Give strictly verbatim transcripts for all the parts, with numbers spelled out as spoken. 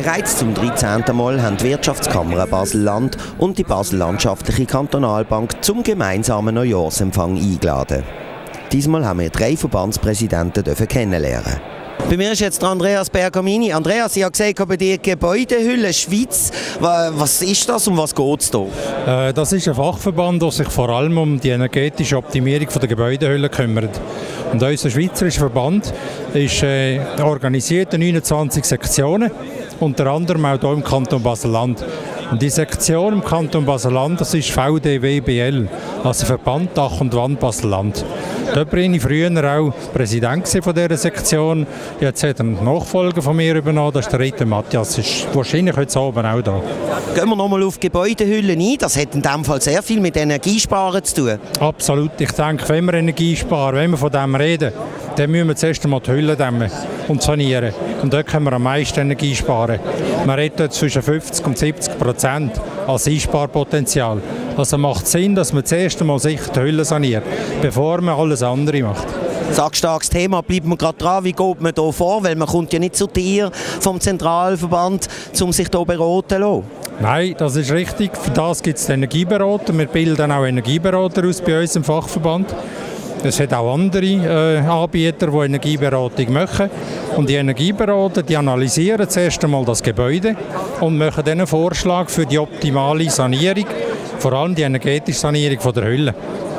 Bereits zum dreizehnten Mal haben die Wirtschaftskammer Basel-Land und die Basel-Landschaftliche Kantonalbank zum gemeinsamen Neujahrsempfang eingeladen. Diesmal haben wir drei Verbandspräsidenten kennenlernen. Bei mir ist jetzt Andreas Bergamini. Andreas, ich habe gesehen, bei dir Gebäudehülle Schweiz. Was ist das und was geht es da? Äh, das ist ein Fachverband, der sich vor allem um die energetische Optimierung der Gebäudehülle kümmert. Und unser schweizerischer Verband ist äh, organisiert in neunundzwanzig Sektionen, unter anderem auch hier im Kanton Basel-Land. Und die Sektion im Kanton Basel-Land, das ist V D W B L, also Verband Dach und Wand Basel-Land. Dort war ich früher auch Präsident von dieser Sektion. Jetzt hat ein Nachfolger von mir übernommen, das ist der Ritter Matthias. Ist wahrscheinlich heute Abend auch da. Gehen wir nochmal auf Gebäudehüllen ein. Das hat in diesem Fall sehr viel mit Energiesparen zu tun. Absolut. Ich denke, wenn wir Energie sparen, wenn wir von dem reden, dann müssen wir zuerst einmal die Hülle dämmen und sanieren. Und dort können wir am meisten Energie sparen. Man redet dort zwischen fünfzig und siebzig Prozent als Einsparpotenzial. Also macht es Sinn, dass man zuerst einmal sicher die Hülle saniert, bevor man alles andere macht. Sackstarkes Thema, bleibt man gerade dran, wie geht man hier vor? Weil man kommt ja nicht zu dir vom Zentralverband, um sich hier beraten zu lassen. Nein, das ist richtig. Für das gibt es Energieberater. Wir bilden auch Energieberater aus bei uns im Fachverband. Es hat auch andere äh, Anbieter, die Energieberatung machen. Und die Energieberater die analysieren zuerst einmal das Gebäude und machen dann einen Vorschlag für die optimale Sanierung, vor allem die energetische Sanierung von der Hülle.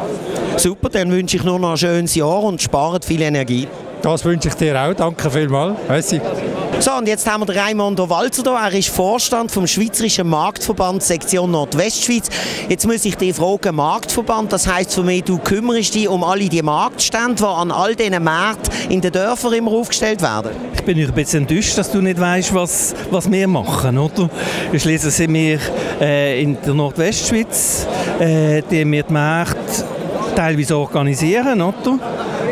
Super, dann wünsche ich nur noch ein schönes Jahr und spart viel Energie. Das wünsche ich dir auch. Danke vielmals. Merci. So, und jetzt haben wir den Raimondo Walzer da. Er ist Vorstand vom Schweizerischen Marktverband Sektion Nordwestschweiz. Jetzt muss ich dich fragen, Marktverband, das heisst für mich, du kümmerst dich um alle die Marktstände, die an all diesen Märkten in den Dörfern immer aufgestellt werden? Ich bin ein bisschen enttäuscht, dass du nicht weißt, was, was wir machen. Oder? Schließlich sind wir äh, in der Nordwestschweiz, äh, die wir die Märkte teilweise organisieren, oder?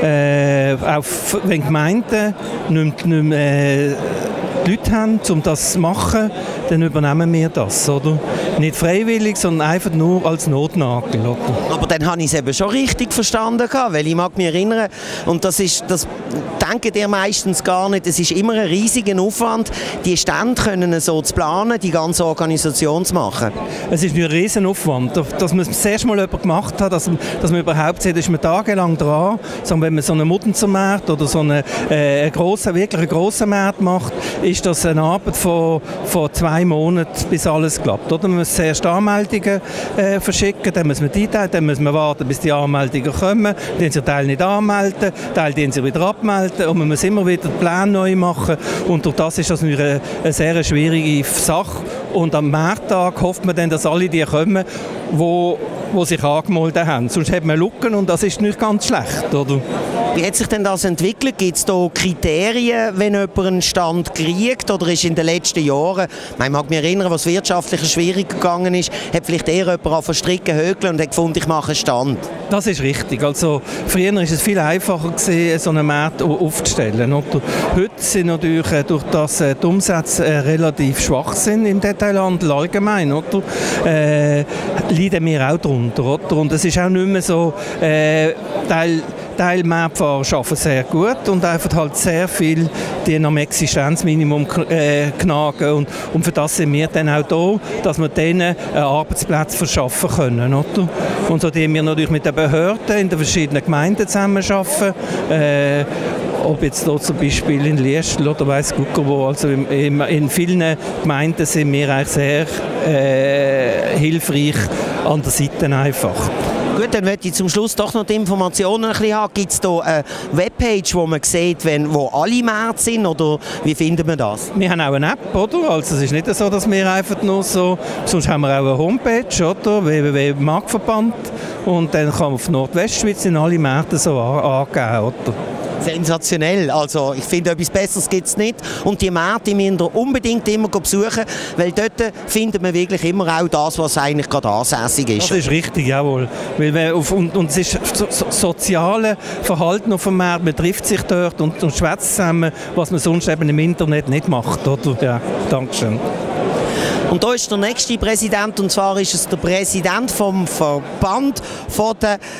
Äh, auch wenn Gemeinden nicht, nicht mehr, äh, die Leute haben, um das zu machen, dann übernehmen wir das. Oder? Nicht freiwillig, sondern einfach nur als Notnagel. Oder? Aber dann habe ich es eben schon richtig verstanden, weil ich mag mich erinnern, und das ist, das denken ihr meistens gar nicht, es ist immer ein riesiger Aufwand, die Stände können so zu planen, die ganze Organisation zu machen. Es ist ein riesen Aufwand, dass man das erste Mal jemand gemacht hat, dass, dass man überhaupt sieht, ist man tagelang dran, sondern wenn man so einen Muttenzer-Markt oder so einen, äh, einen grossen, wirklich einen grossen Markt macht, ist das eine Arbeit von, von zwei Monaten, bis alles klappt. Oder? Man muss zuerst Anmeldungen äh, verschicken, dann muss man die teilen, dann muss man warten, bis die Anmeldungen kommen, dann sie Teil nicht anmelden, Teil den sie wieder abmelden und man muss immer wieder den Plan neu machen und durch das ist das eine, eine sehr schwierige Sache und am Markttag hofft man dann, dass alle die kommen, wo die sich angemeldet haben. Sonst hat man Lücken und das ist nicht ganz schlecht, oder? Wie hat sich denn das entwickelt? Gibt es da Kriterien, wenn jemand einen Stand kriegt? Oder ist in den letzten Jahren, ich mag mich erinnern, was wirtschaftlich schwierig gegangen ist, hat vielleicht eher jemand auf Stricken hökeln und hat gefunden, ich mache einen Stand? Das ist richtig. Also, früher war es viel einfacher gewesen, so einen Markt aufzustellen. Oder? Heute sind natürlich durch das die Umsätze relativ schwach sind im Detailhandel allgemein. Oder? Äh, leiden wir auch darunter. Oder? Und es ist auch nicht mehr so, äh, Teil Teilmarktfahrer arbeiten sehr gut und einfach halt sehr viel die am Existenzminimum äh, knagen und, und für das sind wir dann auch da, dass wir denen einen Arbeitsplatz verschaffen können. Oder? Und so die wir natürlich mit den Behörden in den verschiedenen Gemeinden zusammenarbeiten. Äh, ob jetzt hier zum Beispiel in Liestl oder weiss Gucker wo, also in, in, in vielen Gemeinden sind wir eigentlich sehr äh, hilfreich an der Seite einfach. Gut, dann möchte ich zum Schluss doch noch die Informationen ein bisschen haben. Gibt es da eine Webpage, wo man sieht, wenn, wo alle Märkte sind, oder wie findet man das? Wir haben auch eine App, oder? Also es ist nicht so, dass wir einfach nur so, sonst haben wir auch eine Homepage, oder? w w w punkt marktverband und dann kann man auf Nordwestschweiz in alle Märkte so angeben, oder? Sensationell. Also ich finde, etwas Besseres gibt es nicht. Und die Märkte müssen wir unbedingt immer besuchen, weil dort findet man wirklich immer auch das, was eigentlich gerade ansässig ist. Das ist richtig, jawohl. Weil wir auf, und, und es ist so, so, soziale Verhalten auf dem Markt, man trifft sich dort und, und schwätzt zusammen, was man sonst eben im Internet nicht macht. Oder? Ja, Dankeschön. Und da ist der nächste Präsident, und zwar ist es der Präsident vom Verband von der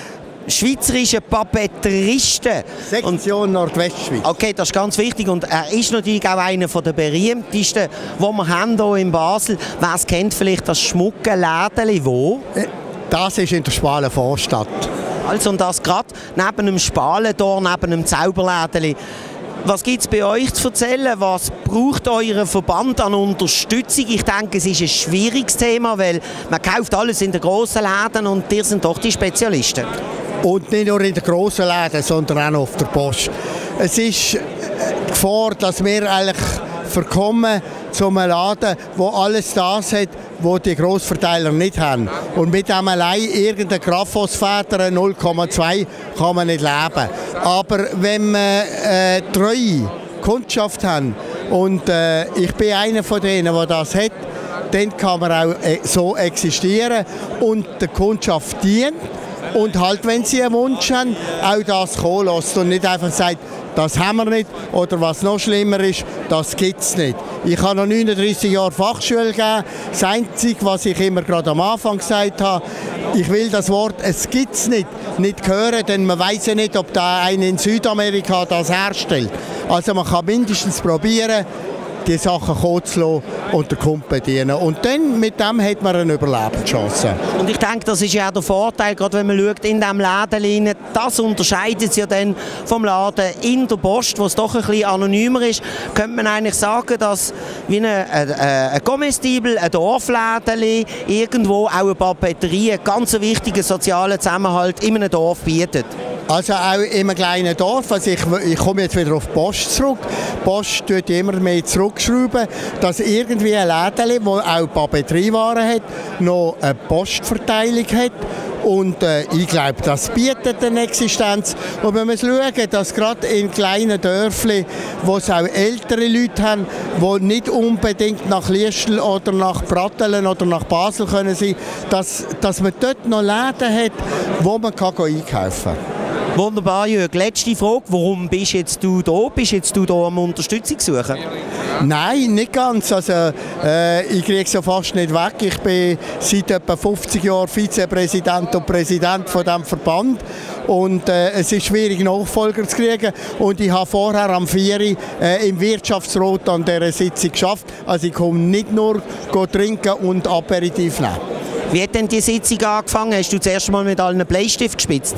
schweizerischen Papeteristen. Sektion Nordwestschweiz. Okay, das ist ganz wichtig und er ist natürlich auch einer der berühmtesten, die wir haben hier in Basel. Wer es kennt, vielleicht das schmucke Lädeli, wo? Das ist in der Spalen Vorstadt. Also und das gerade neben dem Spalentor, neben dem Zauberlädeli. Was gibt es bei euch zu erzählen? Was braucht euer Verband an Unterstützung? Ich denke, es ist ein schwieriges Thema, weil man kauft alles in den grossen Läden und ihr sind doch die Spezialisten. Und nicht nur in den grossen Läden, sondern auch noch auf der Post. Es ist die Gefahr, dass wir eigentlich verkommen zu einem Laden, wo alles das hat, was die Grossverteiler nicht haben. Und mit dem allein irgendeine Graphosphäre null Komma zwei kann man nicht leben. Aber wenn wir äh, treue Kundschaft haben und äh, ich bin einer von denen, der das hat, dann kann man auch äh, so existieren und der Kundschaft dienen. Und halt, wenn sie einen Wunsch haben, auch das kommen lassen und nicht einfach sagen, das haben wir nicht oder was noch schlimmer ist, das gibt es nicht. Ich habe noch neununddreißig Jahre Fachschule gegeben. Das Einzige, was ich immer gerade am Anfang gesagt habe, ich will das Wort «es gibt es nicht» nicht hören, denn man weiß ja nicht, ob da einer in Südamerika das herstellt. Also man kann mindestens probieren, die Sachen kommen zu lassen und den Kunden bedienen. Und dann mit dem hat man eine Überlebenschance. Und ich denke, das ist ja auch der Vorteil, gerade wenn man schaut, in diesem Laden, das unterscheidet sich ja dann vom Laden in der Post, wo es doch ein bisschen anonymer ist, könnte man eigentlich sagen, dass wie eine, eine, eine Comestible, ein Dorfladen, irgendwo auch eine Papeterie, einen ganz wichtigen sozialen Zusammenhalt in einem Dorf bietet. Also auch in einem kleinen Dorf, also ich, ich komme jetzt wieder auf die Post zurück. Die Post tut immer mehr zurückschrauben, dass irgendwie ein Läden, das auch Papeteriewaren hat, noch eine Postverteilung hat. Und äh, ich glaube, das bietet eine Existenz. Und wenn wir schauen, dass gerade in kleinen Dörfern, wo es auch ältere Leute haben, die nicht unbedingt nach Liestel oder nach Pratteln oder nach Basel können sein, dass, dass man dort noch Läden hat, wo man kann einkaufen kann. Wunderbar, Jörg. Letzte Frage. Warum bist jetzt du da? Bist jetzt du da am Unterstützung suchen? Nein, nicht ganz. Also, äh, ich kriege es ja fast nicht weg. Ich bin seit etwa fünfzig Jahren Vizepräsident und Präsident von diesem Verband. Und äh, es ist schwierig, Nachfolger zu kriegen. Und ich habe vorher am vier Uhr äh, im Wirtschaftsrat an dieser Sitzung geschafft. Also ich komme nicht nur trinken und Aperitif nehmen. Wie hat denn die Sitzung angefangen? Hast du zuerst mal mit allen Bleistift gespitzt?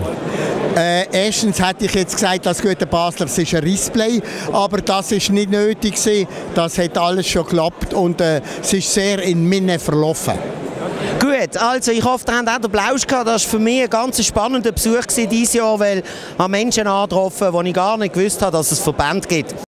Äh, erstens hätte ich jetzt gesagt, das gute Basler, es ist ein Rissplay, aber das ist nicht nötig gewesen. Das hat alles schon geklappt und äh, es ist sehr in Minne verlaufen. Gut, also ich hoffe, ihr habt auch den Plausch gehabt. Das war für mich ein ganz spannender Besuch dieses Jahr, weil ich Menschen angetroffen habe, die ich gar nicht gewusst habe, dass es Verbände gibt.